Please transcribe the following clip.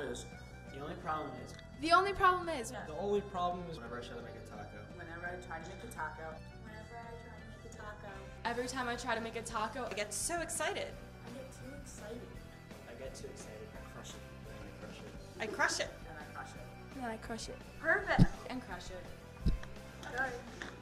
is. The only problem is. The only problem is. The only problem is whenever I try to make a taco. Whenever I try to make a taco. Whenever I try to make a taco. Every time I try to make a taco, I get so excited. I get too excited. I get too excited. I crush it. And I crush it. I crush it. And I crush it. and then I crush it. Perfect. And crush it. Good.